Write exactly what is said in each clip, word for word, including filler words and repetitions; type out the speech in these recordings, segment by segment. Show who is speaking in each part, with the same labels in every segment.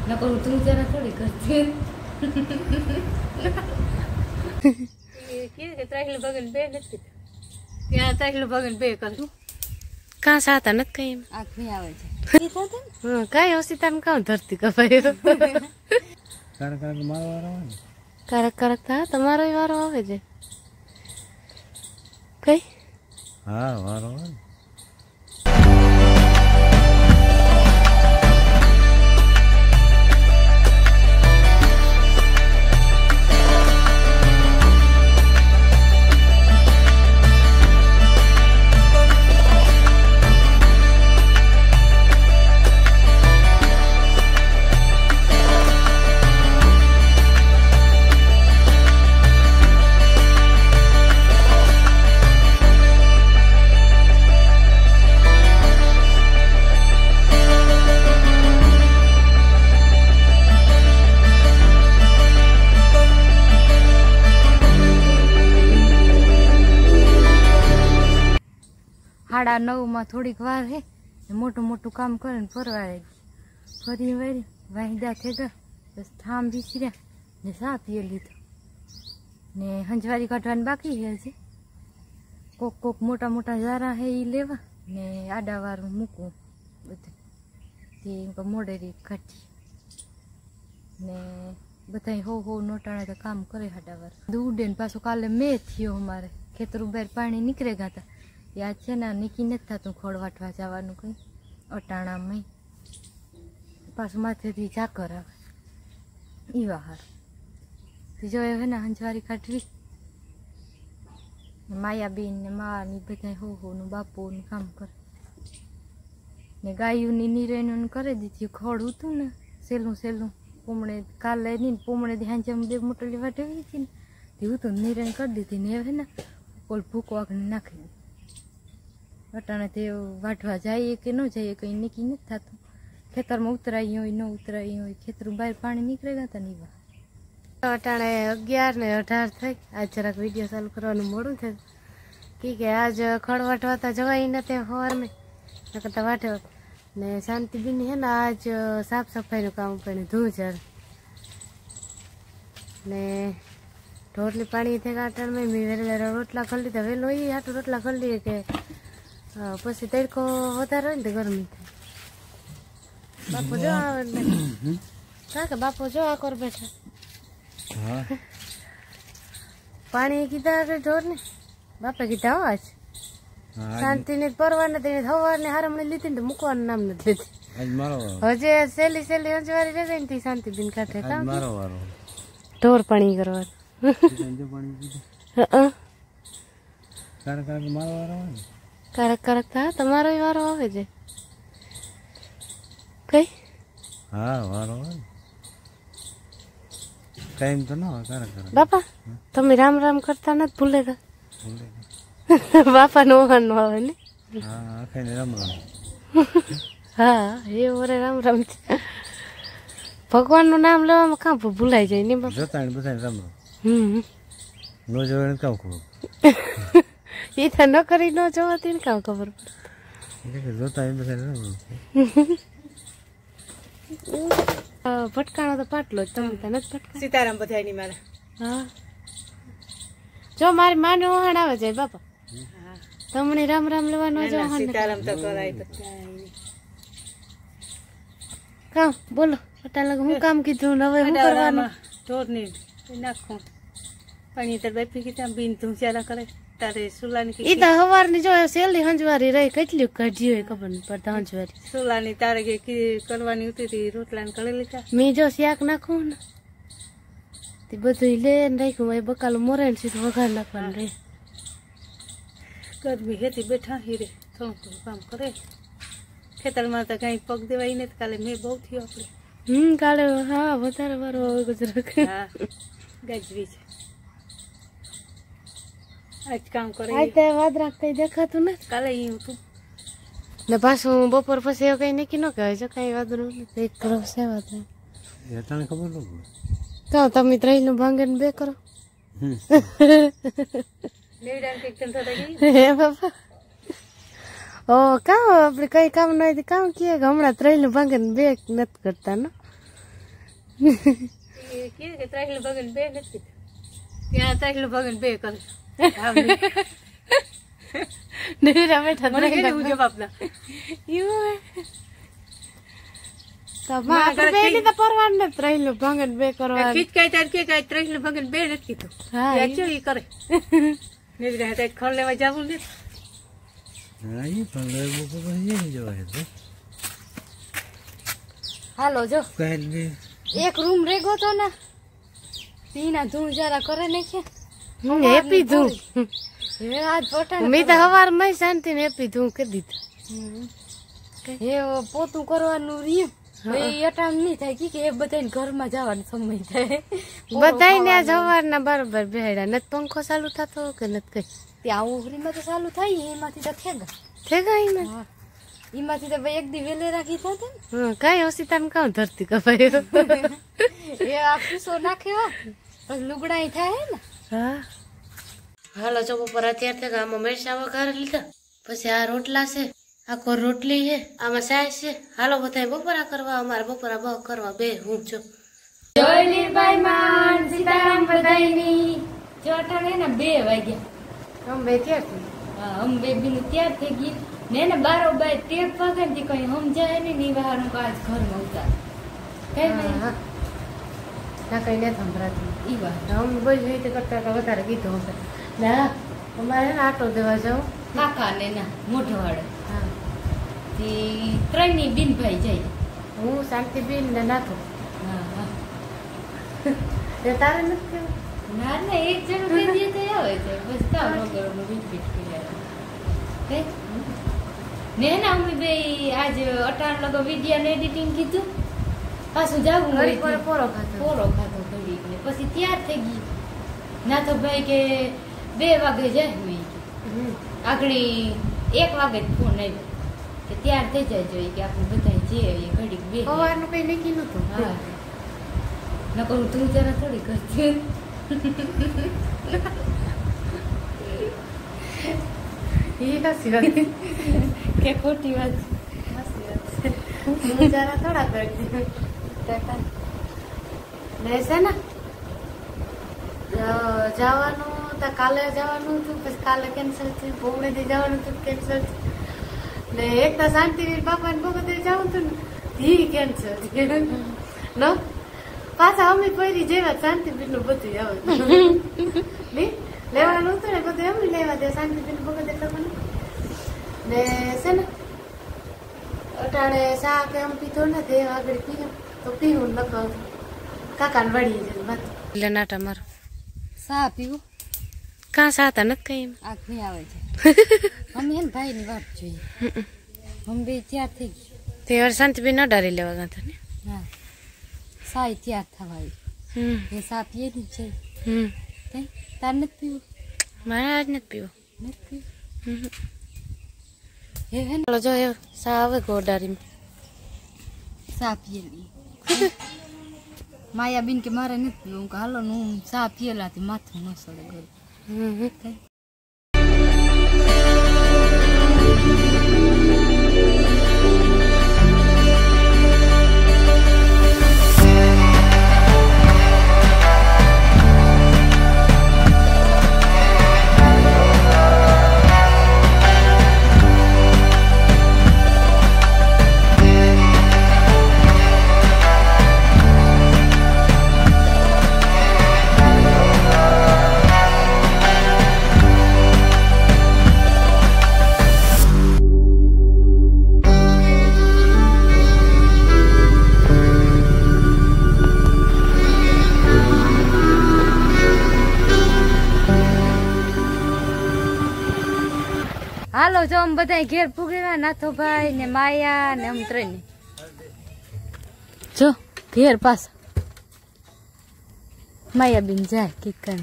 Speaker 1: न करूँ तू जरा थोड़ी करती है के त्राहिल बगन बे नथी क्या त्राहिल बगन बे करू का साता नत कई आंख में आवे छे कीता त हां काई होसितान का धरती कपायो
Speaker 2: कर कर मारो वारो
Speaker 1: करक करक था તમારો વારો આવે છે કઈ
Speaker 2: હા વારો
Speaker 1: साढ़ा नौ में थोड़ी वार है मोटू मोटू काम करे परवाड़े फरी वारी वाहिदा थे गया बस थाम बीसर्या ने सा पी लीधो ने हंजवारी काटवानी बाकी है जी कोक कोक मोटा मोटा जारा है ये लेवा ने आडा वार मूकू बधु मोडेरी काटी ने बधाई हो हो नोटाणा तो काम करे हाडा वार दूडे पाछो काले मे थियो हमारे खेतर बहार पानी निकळेगा था याद है ना निकी नहीं था तू खोड़ वाटवा जावानू कई अटाणा में पास माथे थी झाकर आवे ई वाहर जो है ना हंजवारी काटवी मायाबेन ने माँ ने बधाई हो हो नु बापू ने काम कर ने गायू नी निरेन करे दीथी खोड़ उतू ने सेलू सेलू पोमणे काले नी पोमणे ध्यान जम बे मोटली वाटवी थी ने तो निरेन कर दी थी ने है ना ओल भूको आगने नाखी अटाणे ते वाटवा जाइए कि न जाइए कहीं निकी नहीं था तो खेतर में उतराई हो न उतराई हो खेतर बहार पानी निकलेगा तो नहीं वा अटाणे अगियार ने अठार थी आज जरा वीडियो चालू करवानुं मोडुं थे ठीक है आज खड़ वाटवाता जवाई नते हवार में न करता वाटे ने शांतिबेन है ना आज साफ सफाई नु काम पड़े धूजर ने ढोरली पानी थे काटण में मैं वेला रोटला कर लीधा वेलो ही हाटू रोटला कर लिए के पछी तड़को वधारे ने गरमी थाय बापू जो आवे का बापू जो आ कर बैठा
Speaker 2: हां
Speaker 1: पानी कीधा रे ढोर ने बापे कीधा हो आज शांति ने परवा ने ते हवार ने हारमणी लीधी ने मुकवानुं नाम न लेती
Speaker 2: आज मारो
Speaker 1: हजे सेली सेली अंजवारी रे गई थी शांतिबेन काठे
Speaker 2: आज मारो वारो
Speaker 1: ढोर पानी करवा
Speaker 2: जो पानी पीधो
Speaker 1: हां
Speaker 2: कर कर मारो वारो
Speaker 1: करक करक था તમારો વારો આવે છે કઈ
Speaker 2: હા વારો टाइम तो ना करक करक
Speaker 1: બાપા તમે રામ રામ કરતા નથી ભૂલેગા
Speaker 2: ભૂલેગા
Speaker 1: બાપા નો હન આવે ને
Speaker 2: હા આખે ને રામ રામ
Speaker 1: હા એ ઓરે રામ રામ ભગવાન નું નામ લેવામાં કાં ભૂલાઈ જાય ને બાપા
Speaker 2: જોતા ને બધા રામ રામ
Speaker 1: હમ
Speaker 2: નો જોવે કામ ખબર
Speaker 1: ये था न करी न जोती ने का खबर
Speaker 2: देखो जोता है बस
Speaker 1: ना फटकाणो तो पाटलो तम त न फटका सीताराम बधाई नी मारा हां जो मारी माने ओहाण आवे जाय बापा हां तमने राम राम लेवा न जो सीताराम तो कराय तो का बोलो पता लग हूं काम कीधुं न હવે હું કરવાનું ઢોર ની નાખું પાણી તો બેપી કીતા બીન તું ચાલા કરે तारे सुलानी की इता हवारनी जो सेली हंजवारी रही કેટલી કાઢી હોય ખબર ન પડતા હંજવારી સુલાની તારે કે કરવાની ઉતી તી રોટલાને કળી લીધા મે જો શાક નાખું ને તે બધું લે ને રાખ્યું એ બકાલું મોરે ને સીધું વઘાર નાખવાનું રે ગરમી હેતી બેઠા હીરે થોડું કામ કરે ખેતરમાં તો કઈ પગ દેવાય ને કાલે મે બહુ થયો આપણે હમ કાલે હા વધારે વારો આવે ગુજરાત હા ગજવી છે आज काम करे आज ते वादरा कई देखातुं न काले ई हूं ने पाछो बपोर पछी कई नक्की न कहे जो कई वादरू एक करो से वादरा
Speaker 2: ये तने खबर लो
Speaker 1: तो तमे ત્રણનું ભાંગન બે કરો લેવડાન કે તન થતા ગઈ હે બાપા ओ का આપણે કઈ કામ ન હોય તો કામ કે હમણાં ત્રણનું ભાંગન બે નત કરતા ન કે કે ત્રાઈલ ભગન બે નથી ત્યાં ત્રાઈલ ભગન બે કરે
Speaker 3: ડેરા બેઠા
Speaker 1: મને કે હું જવાબ ના
Speaker 3: યુ તો માં બે ની તો પરવાન ન ત્રાઈલ ભગન બે કરવા
Speaker 1: કીચ કઈ તાર કે કઈ ત્રાઈલ ભગન બે નથી તો
Speaker 3: હા
Speaker 1: એ ચડી કરે ને રહે તે ખર લેવા જાવું ને
Speaker 2: હા એ પણ લેવું તો નહીં જોવાય તો
Speaker 1: હાલો જો
Speaker 2: કાલ બે
Speaker 1: એક રૂમ રેગો તો ને પીના ધૂળ જરા કરે ને કે
Speaker 3: હેપી ધૂ
Speaker 1: હે આજ પોટા
Speaker 3: મેં તો હવાર માં શાંતિ ને હેપી ધૂ કરી દીધું
Speaker 1: હે પોતું કરવાનું રહ્યું એ અટાણ નહીં થાય કે એ બધાને ઘરમાં જવાનો સમય થાય
Speaker 3: બધાય ને સવાર ના બરોબર બેડા નત પંખો ચાલુ થતો કે નત કઈ
Speaker 1: ત્યાં ઉઘરીમાં તો ચાલુ થાય એમાંથી તો થેગા
Speaker 3: થેગા એમાં
Speaker 1: એમાંથી તો ભાઈ એક દી વેલે રાખી થતા
Speaker 3: હા કઈ ઓસીતા ને કાં ધરતી કપાયો
Speaker 1: એ આ પીસો નાખ્યો પછી લુગડા થાય ને
Speaker 3: હા હાલો જો બપોર અત્યારે થેગા આમાં મરચા વઘાર લીધા પછી આ રોટલા છે આખો રોટલી છે આમાં સાય છે હાલો બધા બપોરા કરવા અમારે બપોરા બહુ કરવા બે હું જો
Speaker 1: જય લીરબાઈ માન સીતારામ બધાયની જો અટાણે ને બે વાગ્યા
Speaker 3: અમે બે ત્યારથી
Speaker 1: હા હમ બેબી નું ત્યાર થઈ ગઈ ને ને બારો બાય તેર પગાર થી કઈ સમજાય ને ની બહારનું કાજ ઘરમાં ઉતાર કઈ નહીં
Speaker 3: હા ના કઈ નથી સંભળાતું
Speaker 1: ઈ વાત
Speaker 3: હમ બસ રીતે કરતા વધારે કીધું હશે ના અમારે આટો દેવા જાઉં
Speaker 1: કાકા ને ના મોઢવાડે
Speaker 3: હા
Speaker 1: થી ત્રણ ની બિનભાઈ જાય
Speaker 3: હું શાંતિબેન ને નાખો
Speaker 1: હા હા
Speaker 3: તે તારે નથી કેવું
Speaker 1: ના ના એક જણ બે દી તો આવે છે બસ કામ વગરનું રિપીટ કર્યા કે ને ના અમે બે આજ અટાણ લગો વિડિયો ને એડિટિંગ કીધું પાછું જાવું
Speaker 3: ઘડી પર પોરો ખાતો
Speaker 1: પોરો ખાતો ઘડી ને પછી તૈયાર થઈ ગઈ ના તો ભાઈ કે બે વાગે જાય હોય આગળ એક વાગે ફોન આવ્યો કે તૈયાર થઈ જાય જોઈએ કે આપણે બધા જે એ ઘડી બે
Speaker 3: સવારનું કઈ નક્કી નતું
Speaker 1: હા ન કરું તું જરા થોડી કરતી
Speaker 3: એ કસી વાત
Speaker 1: કે ખોટી વાત
Speaker 3: હું જરા થોડા કરતી ને છે ને જવાનું તો કાલે જવાનું હતું પછી કાલે કેન્સલ થયું ભોગડે થી જવાનું હતું કેન્સલ ને એક તો શાંતિ બાપા ને ભોગડે જવું હતું ને ઈ કેન્સલ ન પાછા અમે પહેરી જેવા શાંતિબેન નું બધું આવે નહીં લેવાનું હતું ને બધું એમ લેવા દે શાંતિબેન ભોગડે લગવાનું ને છે ને અટાણે શા કે આમ પીધો ને તે આગળ પીવું તો પીવું લખાવ કાકા ને વળી જાય વાત એટલે નાટા મારો
Speaker 1: સા પીવું
Speaker 3: કાં સાતા નથી કઈ એમ
Speaker 1: આગ નહીં આવે છે અમે એને ભાઈ ની વાત જોઈએ અમે બે તૈયાર થઈ ગઈ
Speaker 3: તે વાર શાંતિબેન ન ડારી લેવા ગયા ને
Speaker 1: હા સાય તૈયાર થવા
Speaker 3: હમ
Speaker 1: એ સા પીએ ની છે
Speaker 3: હમ
Speaker 1: કઈ તાર નથી પીવું
Speaker 3: મારે આજ નથી પીવો
Speaker 1: નથી પીવું
Speaker 3: હમ
Speaker 1: હે હે
Speaker 3: ચાલો જો એ સા આવે ગોડારીમાં
Speaker 1: સા પીએલી માયાબીન કે મારે નથી પીવું હું કે હાલો ને હું સા પીએલાથી માથું ન સડે ગયું
Speaker 3: હમ
Speaker 1: કઈ હાલો જો અમે બધા ઘેર પૂગેવા નાથોભાઈ ને માયા ને અમ ત્રણ જો ઘેર પાછા માયાબીન જાય કીકન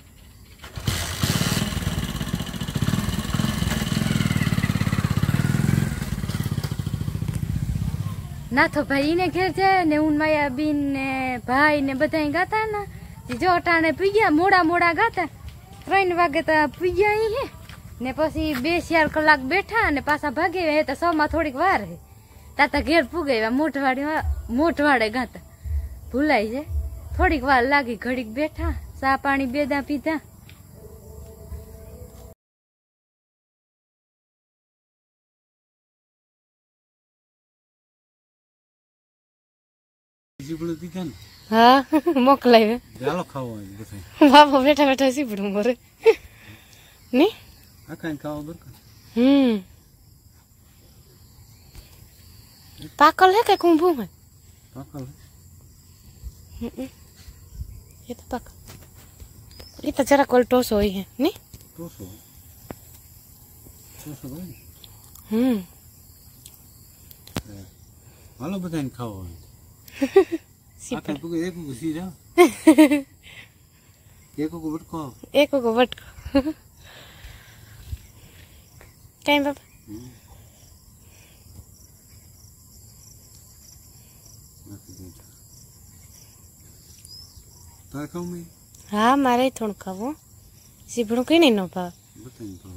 Speaker 1: નાથોભાઈ એને ઘેર જાય ને હું માયાબીન ને ભાઈ ને બધા ગાતા ને જો અટાણે પીગ્યા મોડા મોડા ગાતા ત્રણ વાગે તો પીગ્યા અહીં હે ને પછી બે ચાર કલાક બેઠા ને પાછા ભાગે હે તો સૌમાં થોડીક વાર હે તાતા ઘેર પૂગાવ્યા મોઢવાડે મોઢવાડે ગાતા ભૂલાઈ જાય. થોડીક વાર લાગી, ઘડીક બેઠા, ચા પાણી બેદા પીધા.
Speaker 2: સીપડું દીધા ને
Speaker 1: હા મોકલાવ્યા.
Speaker 2: ચાલો ખાવો હોય બધા.
Speaker 1: બાપા બેઠા બેઠા સીપડું મરે ની
Speaker 2: આ કાંઈ ખાવા બરકત.
Speaker 1: હમ પાકલ है क्या कुंभू में?
Speaker 2: પાકલ
Speaker 1: ये तो पाकल. ये तो जरा कोल टोस हुई है नहीं.
Speaker 2: ટોસો ટોસો ભાઈ.
Speaker 1: हम्म
Speaker 2: હાલો બધાને ખાવો હોય. આ કાંઈ પૂગે એક ઘૂસી જાઓ. એક કો બટકો
Speaker 1: एक को बटको कहीं बाबा
Speaker 2: તારે ખાવું મેં
Speaker 1: हाँ मारे थोड़ा खावो सीपड़ू कहीं नहीं नो भाव
Speaker 2: બતાવીને ખાવું.